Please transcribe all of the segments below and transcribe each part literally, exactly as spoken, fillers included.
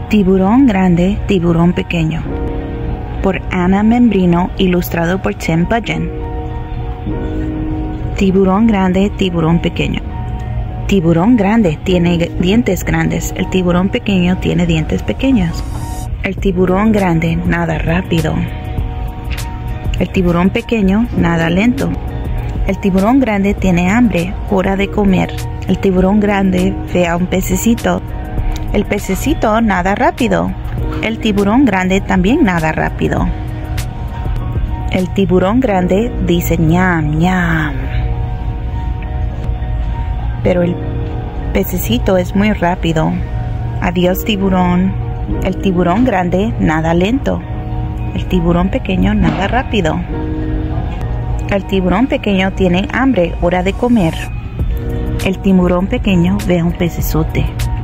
Tiburón grande, tiburón pequeño. Por Ana Membrino, ilustrado por Tim Budgen. Tiburón grande, tiburón pequeño. Tiburón grande tiene dientes grandes, el tiburón pequeño tiene dientes pequeños. El tiburón grande nada rápido. El tiburón pequeño nada lento. El tiburón grande tiene hambre, hora de comer. El tiburón grande ve a un pececito. El pececito nada rápido. El tiburón grande también nada rápido. El tiburón grande dice ñam, ñam. Pero el pececito es muy rápido. Adiós, tiburón. El tiburón grande nada lento. El tiburón pequeño nada rápido. El tiburón pequeño tiene hambre, hora de comer. El tiburón pequeño ve a un pecesote.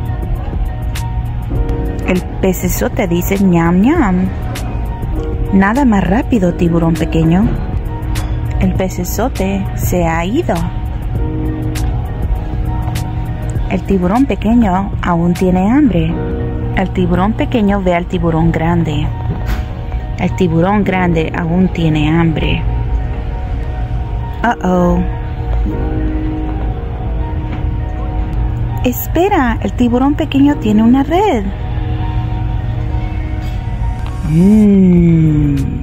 El pecesote dice ñam, ñam. Nada más rápido, tiburón pequeño. El pecesote se ha ido. El tiburón pequeño aún tiene hambre. El tiburón pequeño ve al tiburón grande. El tiburón grande aún tiene hambre. Uh-oh. Espera, el tiburón pequeño tiene una red. Mmm.